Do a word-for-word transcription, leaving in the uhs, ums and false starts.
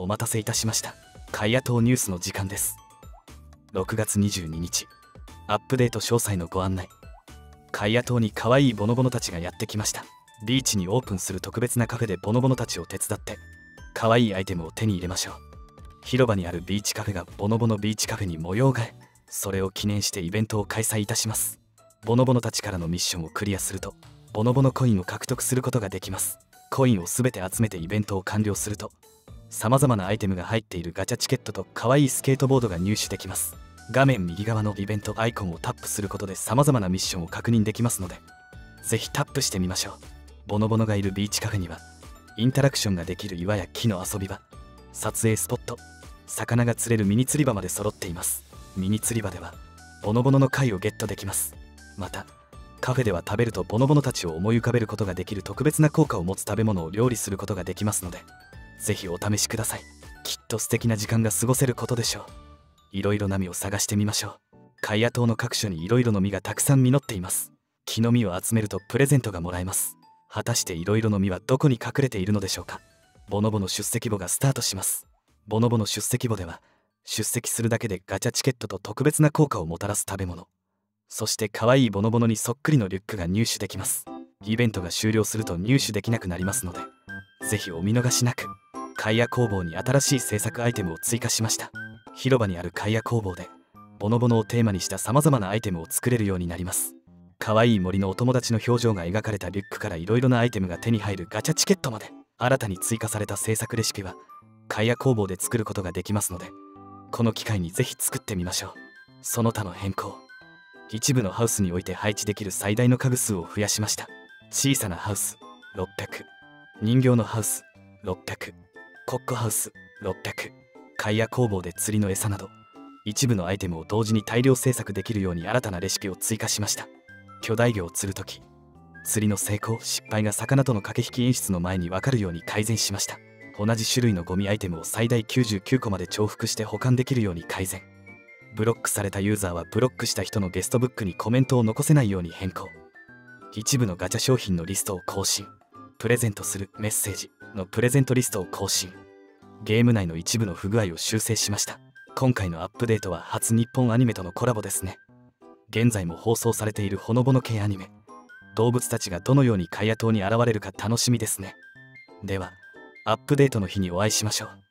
お待たせいたしました。カイア島ニュースの時間です。ろくがつにじゅうににち、アップデート詳細のご案内。カイア島に可愛いボノボノたちがやってきました。ビーチにオープンする特別なカフェでボノボノたちを手伝って可愛いアイテムを手に入れましょう。広場にあるビーチカフェがボノボノビーチカフェに模様替え、それを記念してイベントを開催いたします。ボノボノたちからのミッションをクリアするとボノボノコインを獲得することができます。コインをすべて集めてイベントを完了するとさまざまなアイテムが入っているガチャチケットと可愛いスケートボードが入手できます。画面右側のイベントアイコンをタップすることでさまざまなミッションを確認できますので、ぜひタップしてみましょう。ボノボノがいるビーチカフェにはインタラクションができる岩や木の遊び場、撮影スポット、魚が釣れるミニ釣り場まで揃っています。ミニ釣り場ではボノボノの貝をゲットできます。またカフェでは食べるとボノボノたちを思い浮かべることができる特別な効果を持つ食べ物を料理することができますので、ぜひお試しください。きっと素敵な時間が過ごせることでしょう。いろいろな実を探してみましょう。カイア島の各所にいろいろの実がたくさん実っています。木の実を集めるとプレゼントがもらえます。果たしていろいろの実はどこに隠れているのでしょうか。ボノボノ出席簿がスタートします。ボノボノ出席簿では出席するだけでガチャチケットと特別な効果をもたらす食べ物、そして可愛いボノボノにそっくりのリュックが入手できます。イベントが終了すると入手できなくなりますので、ぜひお見逃しなく。カイア工房に新しい制作アイテムを追加しました。広場にあるカイア工房でボノボノをテーマにしたさまざまなアイテムを作れるようになります。可愛い森のお友達の表情が描かれたリュックからいろいろなアイテムが手に入るガチャチケットまで、新たに追加された制作レシピはカイア工房で作ることができますので、この機会にぜひ作ってみましょう。その他の変更、一部のハウスにおいて配置できる最大の家具数を増やしました。小さなハウスろっぴゃく、人形のハウスろっぴゃく、コッコハウスろっぴゃく、カイア工房で釣りの餌など一部のアイテムを同時に大量制作できるように新たなレシピを追加しました。巨大魚を釣るとき、釣りの成功失敗が魚との駆け引き演出の前に分かるように改善しました。同じ種類のゴミアイテムを最大きゅうじゅうきゅうこまで重複して保管できるように改善。ブロックされたユーザーはブロックした人のゲストブックにコメントを残せないように変更。一部のガチャ商品のリストを更新。プレゼントするメッセージのプレゼントリストを更新。ゲーム内の一部の不具合を修正しました。今回のアップデートは初日本アニメとのコラボですね。現在も放送されているほのぼの系アニメ、動物たちがどのようにカイア島に現れるか楽しみですね。ではアップデートの日にお会いしましょう。